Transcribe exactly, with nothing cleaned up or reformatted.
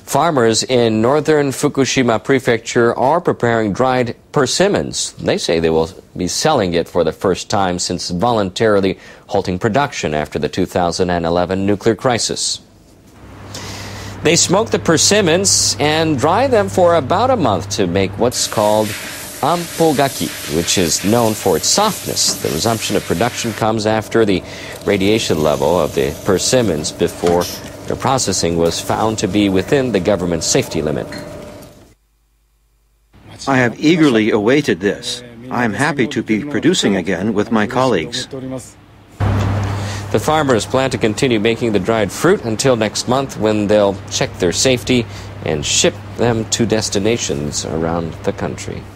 Farmers in northern Fukushima Prefecture are preparing dried persimmons. They say they will be selling it for the first time since voluntarily halting production after the two thousand eleven nuclear crisis. They smoke the persimmons and dry them for about a month to make what's called anpo-gaki, which is known for its softness. The resumption of production comes after the radiation level of the persimmons before their processing was found to be within the government's safety limit. I have eagerly awaited this. I am happy to be producing again with my colleagues. The farmers plan to continue making the dried fruit until next month, when they'll check their safety and ship them to destinations around the country.